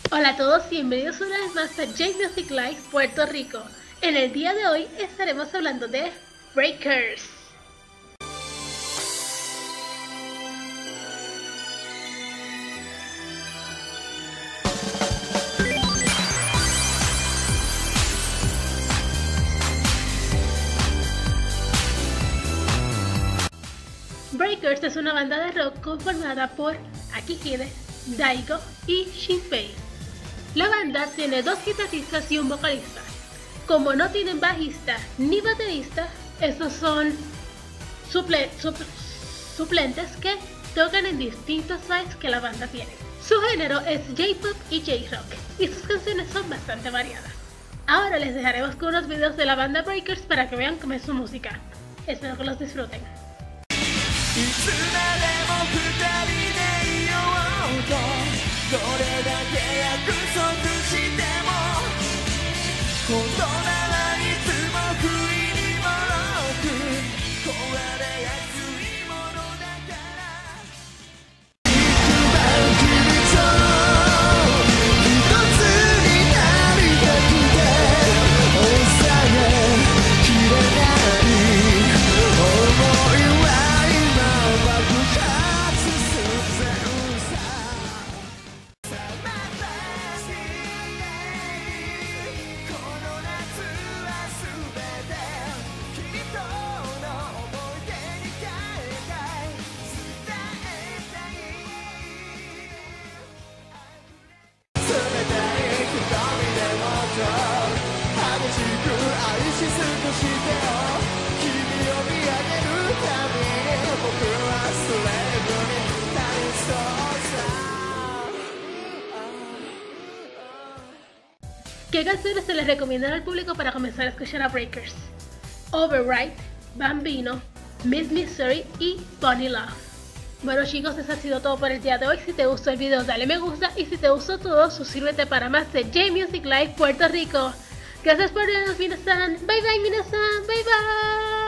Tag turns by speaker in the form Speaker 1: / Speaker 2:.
Speaker 1: Hola a todos y bienvenidos una vez más a J Music Live Puerto Rico. En el día de hoy estaremos hablando de Breakers. Breakers es una banda de rock conformada por Akihide, Daigo y Shinpei. La banda tiene dos guitarristas y un vocalista. Como no tienen bajista ni baterista, estos son suplentes que tocan en distintos sites que la banda tiene. Su género es J-Pop y J-Rock y sus canciones son bastante variadas. Ahora les dejaremos con unos videos de la banda Breakers para que vean cómo es su música. Espero que los disfruten. ¿Qué canciones se les recomiendan al público para comenzar a escuchar a Breakers? Override, Bambino, Miss Mystery y Bunny Love. Bueno chicos, eso ha sido todo por el día de hoy. Si te gustó el video dale me gusta y si te gustó todo suscríbete para más de J Music Live Puerto Rico. Gracias por vernos, minasan. Bye bye, minasan. Bye bye.